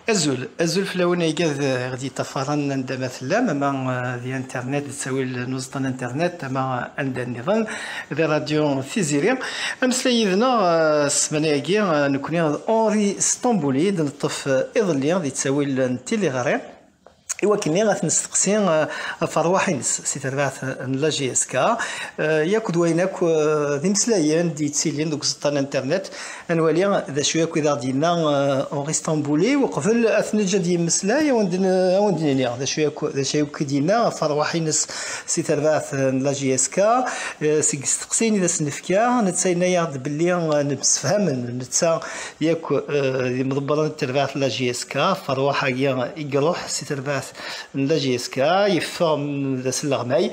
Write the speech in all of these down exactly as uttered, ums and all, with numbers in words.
أزول أزول في لون يجاز غادي تفرن عند مثلا مع ذي انترنت تسوي نوزط الانترنت مع عند النظام ذي راديو فيزيريا أمس ليذنا السمانة يجي نكوني أوري اسطنبولي نطف إضلي ذي تسوي التيليغاري إوا كني غاتنستقسي فرواحينس سي تربعث لا جي اس كا ياكد وينك ذي مسلايين دي تسيلين دوك سطان انترنت انوالي ذا شويه كذا ديالنا اون اسطنبولي وقبل اثناء جدي مسلاي وندن وندني ذا شويه ذا شويه كدينا فرواحينس سي تربعث لا جي اس كا سي تستقسيني ذا سنفكا نتساينا يعرض باللي نتفهم نتسا ياك مضبران تربعث لا جي اس كا فرواحه يقروح سي تربعث لا جي اس كا يفهم ذا سلغماي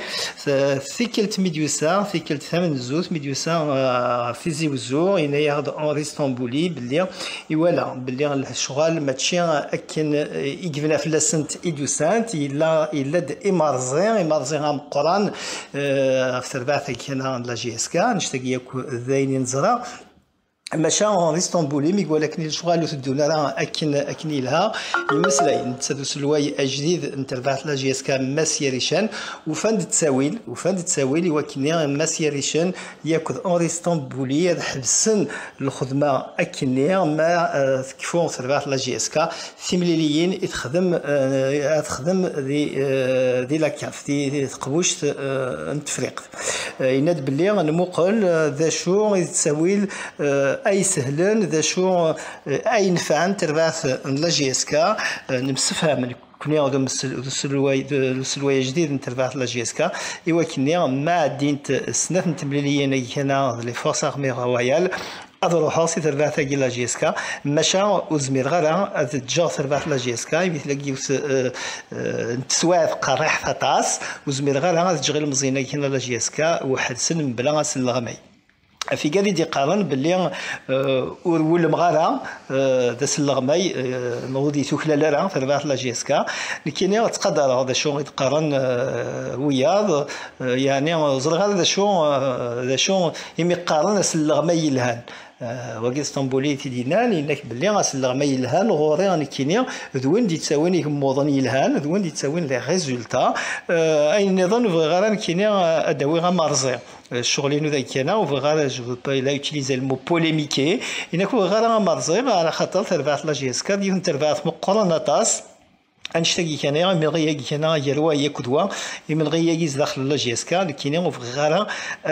ثيكلت ميديوسا ثيكلت ثمن زوز ميديوسا فيزي وزو إنا ياخد اون اسطنبولي باللي يوالا باللي الشغل ماشي اكن يجبنا في لاسنت ايدوسانت الا الا د امارزين امارزين مقران في تربعث كان لا جي اس كا نشتاق ياك ذاين نزرا ماشا اون اسطنبولي مي ولكن الشغل تدونا راه اكن اكني لها يمسلاي نتسدو سلواي جديد نتربعت لا جي اس كا ماسيا ريشان وفند تساويل وفند تساويل وكني ماسيا ريشان ياكل اون اسطنبولي هذا حبسن الخدمه اكني ما كيفو تربعت لا جي اس كا ثمليليين تخدم تخدم دي دي لا كاف دي تقبوش نتفريق يناد باللي نموقل ذا شو تساويل اي سهلن ذا شو اي نفعن تربعث لا جي اس كا نمسفهم كوني غادي السلواي السلواي جديد نتربعث لا جي اس كا ايوا كني ما دينت سنات نتمليليين كان لي فورس ارمي رويال اضروحو سي تربعث لا جي اس كا ماشا وزمير غالا تجا تربعث لا جي اس كا مثل كيوس نتسواف قريح فطاس وزمير غالا تجغي المزينه كاين لا جي اس كا واحد سن بلا سلغمي في قادي دي قارن باللي ول مغارة ذا سلغماي نوضي توكلا لرا في رباط لا جي اس كا لكن تقدر هذا شو يتقارن وياض يعني زرغال ذا شو ذا شو يمي قارن سلغماي لهان وكي اسطنبولي تيدينا لانك باللي غاسلغماي يلهان غوري راني كينيا ذوين دي تساويني موضن يلهان ذوين دي تساوين لي ريزولتا اي نظن غير كينيا ادوي غا مرزي الشغلين ذا كينا وغير جو با لا يوتيليزي المو بوليميكي انك غير مرزي على خاطر تربعت لا جي اس كا ديون تربعت مقرنطاس انشتاقي كان من غيا كان يروى يكدوا من غيا يز داخل لا جي اس كا كاين وفغارا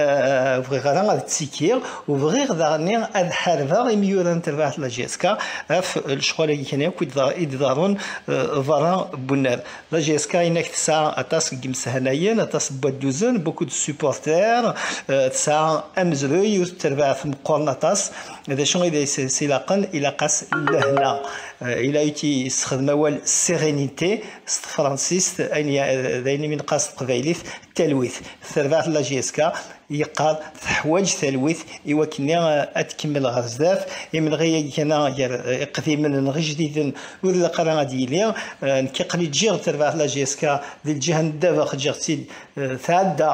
فغارا تسيكير وفغير دارني الحرفه ميوران تبع لا جي اس كا اف الشغل اللي كان يدارون فارا بونار لا جي اس كا انك تسع اتاس كيمس هنايا اتاس بودوزن بوكو دو سوبورتير تسع امزروي تربع في مقرنطاس هذا شنو اذا سيلاقن الى قاس لهنا الى يتي يستخدم موال سيرينيتي فرانسيس اين ذاين من قاس قبايليث تلويث ثربات لا جي اس كا يقال حوايج تلويث ايوا كنا اتكمل غزاف من غير كنا قديم من غير جديد ولا قرا ديالي كيقلي تجي تربات لا جي اس كا ديال الجهه ندابا خرجتي تعدى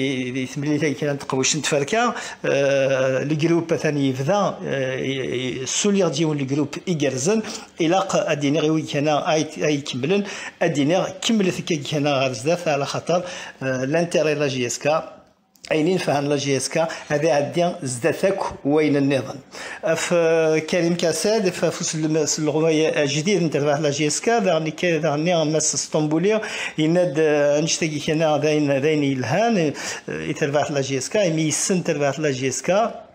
ثملي كان تقوش نتفركا الجروب ثاني يبدا السولير ديال الجروب يجرزن الى اديني غير كان اي كملن اديني كملت كان غزاف على خاطر لانتيري لا جي اس كا اينين فهم لا جي اس كا هذا عدي زدتك وين النظام في كريم كاساد في فوس الغوايه جديد نتبع لا جي اس كا دارني دارني الناس اسطنبوليه يناد نشتاقي هنا ذاين ذاين الهان يتبع لا جي اس كا يمي سن تبع لا جي اس كا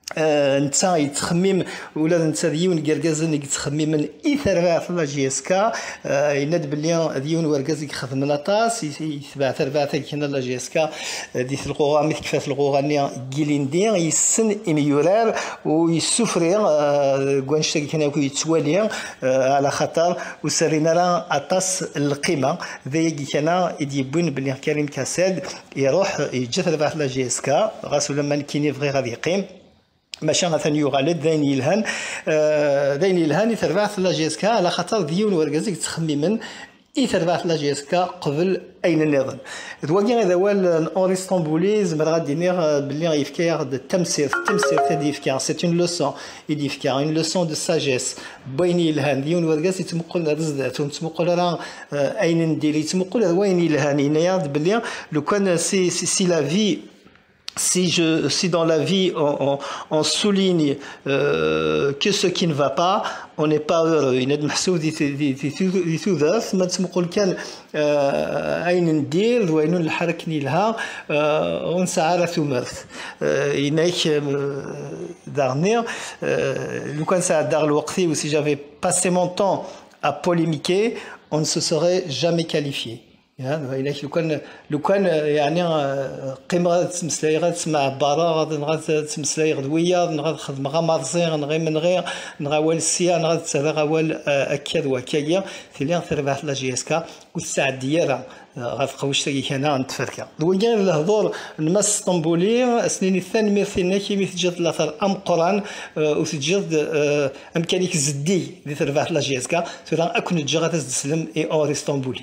انت يتخمم ولا انت ديون كركازن يتخمم من اثر في لا جي اس كا يناد بلي ديون وركاز يخدم لاطاس يتبع تربع كاين لا جي اس كا دي القوغا مثل كيف القوغاني كيليندي يسن اميورار ويسفري كوانشتي كان يتوالي على خطر وسرينا راه اطاس القيمه ذي كان يديبون بلي كريم كاساد يروح يجي تربع لا جي اس كا غاسو لما كيني فغي غادي يقيم ماشي مثلا يغالد ذاين يلهان ذاين يلهان يتربع لا جي اس كا على خاطر ديون وركازك تخممن يتربح لا جي اس كا قبل اين النظام دواكي هذا هو الاوري اسطنبولي زعما غادي نير باللي غيفكر التمسير التمسير تاع يفكر سي اون لوسون يفكر اون لوسون دو ساجيس بيني الهان ديون ورقاس يتمقل رزدات وتمقل راه اين ندير يتمقل وين الهان هنايا باللي لو كان سي سي لا في Si, je, si dans la vie on, on, on souligne euh, que ce qui ne va pas, on n'est pas heureux. Il y a des محسوب دي دي دي ثلاث ما تنقول كان أين ندير وين نحركني لها ونسعى ثمارث. هناك dernier لو كان ساعة دار الوقتي و si j'avais passé mon temps à polémiquer, on ne se serait jamais qualifié. يعني لو كان لو كان يعني قيمه تمسلاي غتسمع برا غادي تمسلاي غدويه نغاد خدم غا مارزين نغي من غير نغا والسيا نغاد تسرى وال اكاد وكايا ثلي تربح لا جي اس كا والساعه ديالها غتبقاوش تاكي هنا نتفركا دويا الهضور الماس اسطنبولي سنين الثاني مثلنا كي مثجد الاثر ام قران وتجد امكانيك زدي اللي تربح لا جي اس كا سورا اكون تجا غتسلم اي اور اسطنبولي.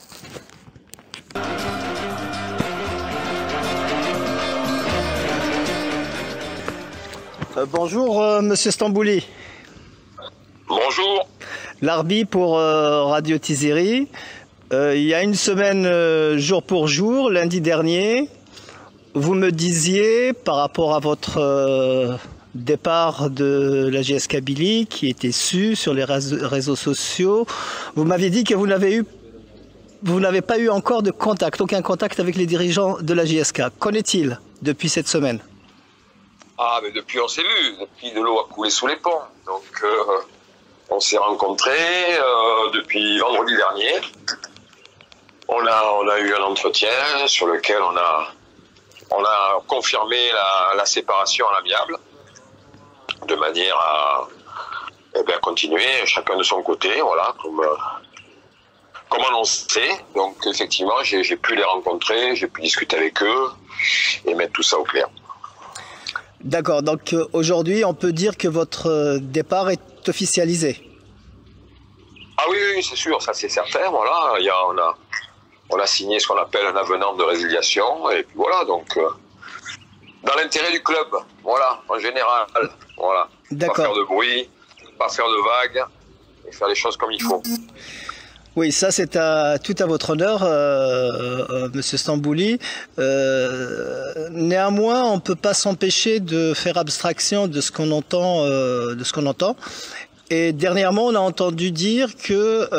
Euh, bonjour, euh, Monsieur Stambouli. Bonjour. L'arbitre pour euh, Radio Tiziri. Euh, il y a une semaine, euh, jour pour jour, lundi dernier, vous me disiez, par rapport à votre euh, départ de la G S Kabylie, qui était su sur les réseaux sociaux, vous m'aviez dit que vous n'avez eu vous n'avez pas eu encore de contact, aucun contact avec les dirigeants de la J S K. Qu'en est-il depuis cette semaine? Ah, mais depuis on s'est vu, depuis de l'eau a coulé sous les ponts. Donc euh, on s'est rencontrés euh, depuis vendredi dernier. On a, on a eu un entretien sur lequel on a, on a confirmé la, la séparation à l'amiable, de manière à eh bien, continuer chacun de son côté, voilà, comme... Euh, Comme annoncé, donc effectivement j'ai pu les rencontrer, j'ai pu discuter avec eux et mettre tout ça au clair. D'accord, donc aujourd'hui on peut dire que votre départ est officialisé. Ah oui, oui c'est sûr, ça c'est certain, voilà, il y a, on, a, on a signé ce qu'on appelle un avenant de résiliation et puis voilà, donc euh, dans l'intérêt du club, voilà, en général, voilà. Pas faire de bruit, pas faire de vagues et faire les choses comme il faut. Oui, ça c'est à, tout à votre honneur, euh, euh, Monsieur Stambouli. Euh, néanmoins, on ne peut pas s'empêcher de faire abstraction de ce qu'on entend, euh, de ce qu'on entend. Et dernièrement, on a entendu dire que euh,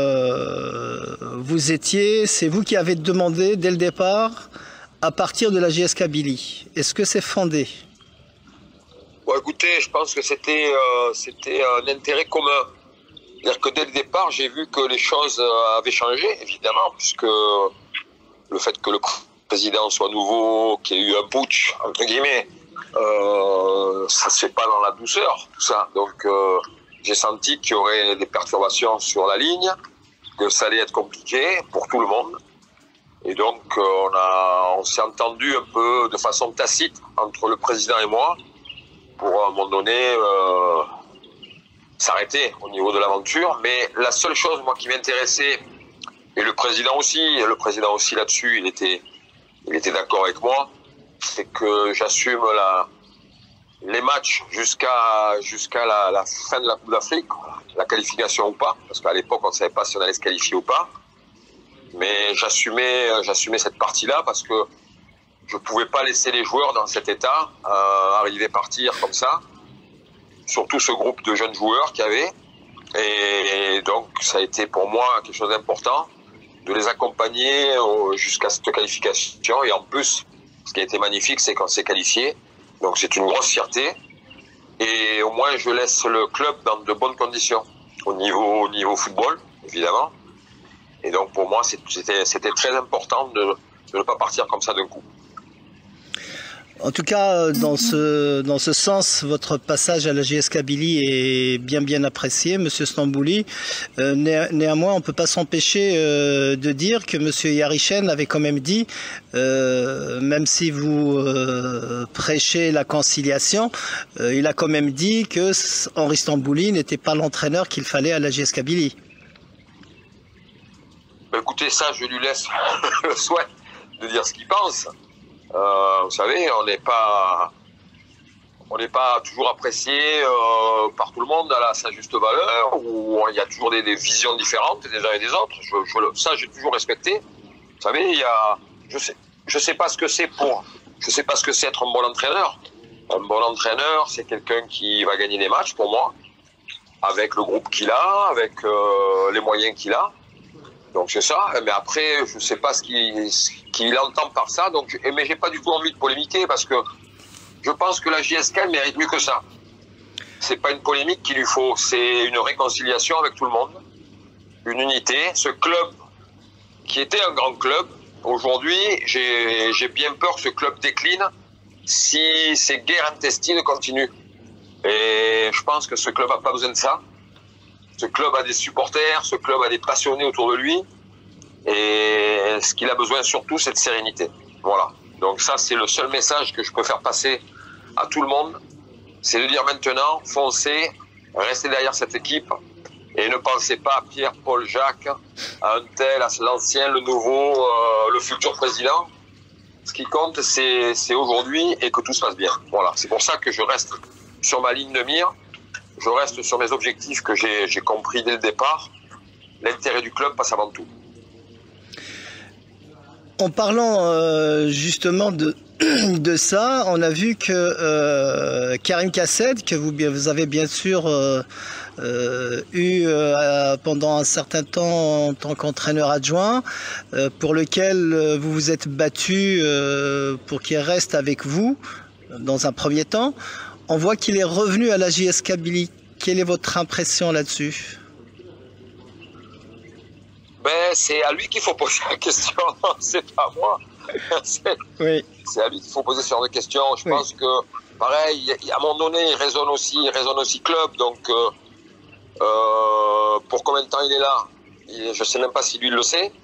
vous étiez, c'est vous qui avez demandé dès le départ à partir de la J S Kabylie. Est-ce que c'est fondé? Bon, écoutez, je pense que c'était euh, c'était un intérêt commun. C'est-à-dire que dès le départ, j'ai vu que les choses avaient changé, évidemment, puisque le fait que le président soit nouveau, qu'il y ait eu un putsch, entre guillemets, euh, ça se fait pas dans la douceur, tout ça. Donc, euh, j'ai senti qu'il y aurait des perturbations sur la ligne, que ça allait être compliqué pour tout le monde. Et donc, on a, on s'est entendu un peu de façon tacite entre le président et moi, pour à un moment donné... Euh, s'arrêter au niveau de l'aventure, mais la seule chose moi qui m'intéressait, et le président aussi, le président aussi là-dessus, il était, il était d'accord avec moi, c'est que j'assume la, les matchs jusqu'à jusqu'à la, la fin de la Coupe d'Afrique, la qualification ou pas, parce qu'à l'époque on ne savait pas si on allait se qualifier ou pas, mais j'assumais j'assumais cette partie-là parce que je pouvais pas laisser les joueurs dans cet état euh, arriver partir comme ça. Surtout ce groupe de jeunes joueurs qu'il y avait. Et donc, ça a été pour moi quelque chose d'important de les accompagner jusqu'à cette qualification. Et en plus, ce qui a été magnifique, c'est qu'on s'est qualifié. Donc, c'est une grosse fierté. Et au moins, je laisse le club dans de bonnes conditions au niveau, au niveau football, évidemment. Et donc, pour moi, c'était très important de, de ne pas partir comme ça d'un coup. En tout cas, dans ce, dans ce sens, votre passage à la J S Kabylie est bien bien apprécié, Monsieur Stambouli. Euh, né, néanmoins, on ne peut pas s'empêcher euh, de dire que Monsieur Yarichen avait quand même dit, euh, même si vous euh, prêchez la conciliation, euh, il a quand même dit que Henri Stambouli n'était pas l'entraîneur qu'il fallait à la J S Kabylie. Ben, écoutez, ça, je lui laisse le souhait de dire ce qu'il pense. Euh, vous savez, on n'est pas, on n'est pas toujours apprécié euh, par tout le monde à sa juste valeur, où il y a toujours des, des visions différentes des uns et des autres. Je, je, ça, j'ai toujours respecté. Vous savez, il y a, je sais, je sais pas ce que c'est pour, je sais pas ce que c'est être un bon entraîneur. Un bon entraîneur, c'est quelqu'un qui va gagner des matchs pour moi, avec le groupe qu'il a, avec euh, les moyens qu'il a. Donc c'est ça, mais après, je ne sais pas ce qu'il qu'il entend par ça, donc, mais j'ai pas du tout envie de polémiquer parce que je pense que la J S K mérite mieux que ça. C'est pas une polémique qu'il lui faut, c'est une réconciliation avec tout le monde, une unité. Ce club, qui était un grand club, aujourd'hui, j'ai j'ai bien peur que ce club décline si ces guerres intestines continuent. Et je pense que ce club n'a pas besoin de ça. Ce club a des supporters, ce club a des passionnés autour de lui. Et ce qu'il a besoin surtout, c'est de sérénité. Voilà. Donc ça, c'est le seul message que je peux faire passer à tout le monde. C'est de dire maintenant, foncez, restez derrière cette équipe. Et ne pensez pas à Pierre, Paul, Jacques, à un tel, à l'ancien, le nouveau, euh, le futur président. Ce qui compte, c'est aujourd'hui et que tout se passe bien. Voilà. C'est pour ça que je reste sur ma ligne de mire. Je reste sur mes objectifs que j'ai compris dès le départ. L'intérêt du club passe avant tout. En parlant euh, justement de, de ça, on a vu que euh, Karim Kassed, que vous, vous avez bien sûr euh, euh, eu euh, pendant un certain temps en tant qu'entraîneur adjoint, euh, pour lequel euh, vous vous êtes battu euh, pour qu'il reste avec vous dans un premier temps. On voit qu'il est revenu à la J S Kabylie. Quelle est votre impression là-dessus? Ben, c'est à lui qu'il faut poser la question, c'est pas à moi. C'est oui. à lui qu'il faut poser ce genre de questions. Je oui. pense que, pareil, à un moment donné, il raisonne aussi, il raisonne aussi club. Donc, euh, euh, pour combien de temps il est là? il, Je sais même pas si lui le sait.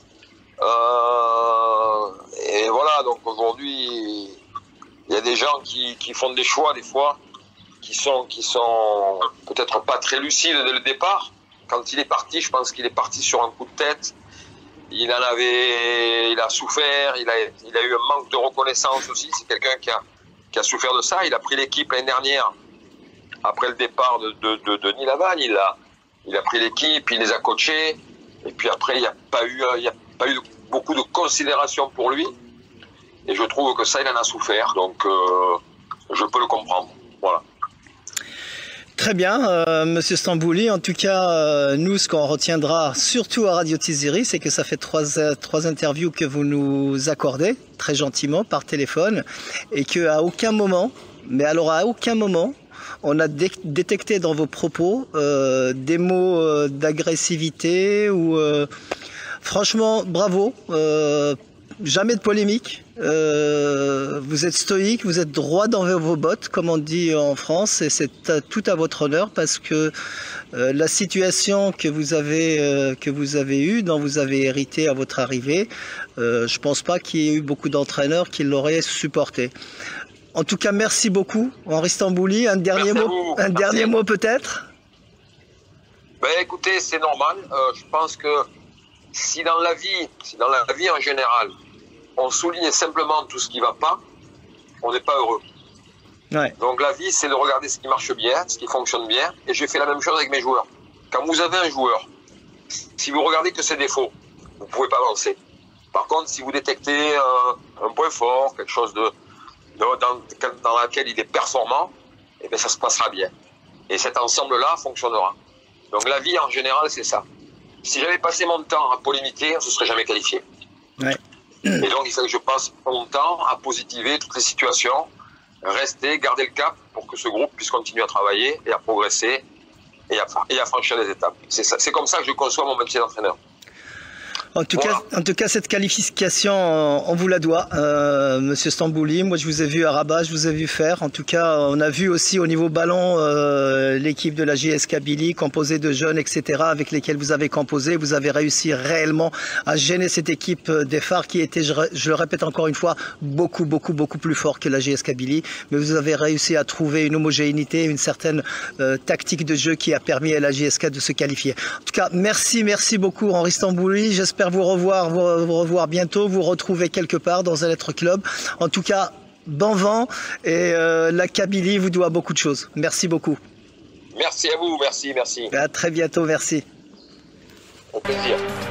Euh, et voilà, donc aujourd'hui, il y a des gens qui, qui font des choix, des fois, qui sont, qui sont peut-être pas très lucides dès le départ. Quand il est parti, je pense qu'il est parti sur un coup de tête. Il en avait, il a souffert, il a, il a eu un manque de reconnaissance aussi. C'est quelqu'un qui a, qui a souffert de ça. Il a pris l'équipe l'année dernière, après le départ de, de, de, de Denis Lavagne. Il a, il a pris l'équipe, il les a coachés. Et puis après, il n'y a pas eu, il y a pas eu beaucoup de considération pour lui. Et je trouve que ça, il en a souffert. Donc, euh, je peux le comprendre. Voilà. Très bien, euh, Monsieur Stambouli. En tout cas, euh, nous, ce qu'on retiendra surtout à Radio Tiziri, c'est que ça fait trois, euh, trois interviews que vous nous accordez, très gentiment, par téléphone, et qu'à aucun moment, mais alors à aucun moment, on a dé détecté dans vos propos euh, des mots euh, d'agressivité ou... Euh, franchement, bravo. Euh, Jamais de polémique, euh, vous êtes stoïque, vous êtes droit dans vos bottes, comme on dit en France, et c'est tout à votre honneur parce que euh, la situation que vous avez euh, que vous avez eue, dont vous avez hérité à votre arrivée, euh, je pense pas qu'il y ait eu beaucoup d'entraîneurs qui l'auraient supporté. En tout cas, merci beaucoup, Henri Stambouli. Un dernier merci mot, un merci. dernier mot peut-être. Ben écoutez, c'est normal. Euh, je pense que si dans la vie, si dans la vie en général, on souligne simplement tout ce qui ne va pas, on n'est pas heureux. Ouais. Donc la vie, c'est de regarder ce qui marche bien, ce qui fonctionne bien. Et j'ai fait la même chose avec mes joueurs. Quand vous avez un joueur, si vous regardez que ses défauts, vous ne pouvez pas avancer. Par contre, si vous détectez un, un point fort, quelque chose de, de dans, dans laquelle il est performant, eh bien, ça se passera bien. Et cet ensemble-là fonctionnera. Donc la vie, en général, c'est ça. Si j'avais passé mon temps à polémiquer, on ne se serait jamais qualifié. Ouais. Et donc, il faut que je passe mon temps à positiver toutes les situations, rester, garder le cap pour que ce groupe puisse continuer à travailler et à progresser et à, et à franchir les étapes. C'est comme ça que je conçois mon métier d'entraîneur. En tout, voilà. cas, en tout cas, cette qualification, on vous la doit, euh, Monsieur Stambouli. Moi, je vous ai vu à Rabat, je vous ai vu faire. En tout cas, on a vu aussi au niveau ballon euh, l'équipe de la J S Kabylie composée de jeunes, et cetera, avec lesquels vous avez composé. Vous avez réussi réellement à gêner cette équipe des Phares qui était, je, je le répète encore une fois, beaucoup, beaucoup, beaucoup plus fort que la J S Kabylie. Mais vous avez réussi à trouver une homogénéité, une certaine euh, tactique de jeu qui a permis à la J S K de se qualifier. En tout cas, merci, merci beaucoup, Henri Stambouli. J'espère j'espère vous revoir, vous, vous revoir bientôt, vous retrouver quelque part dans un Lettres Club. En tout cas, bon vent et euh, la Kabylie vous doit beaucoup de choses. Merci beaucoup. Merci à vous, merci, merci. À très bientôt, merci. Au plaisir.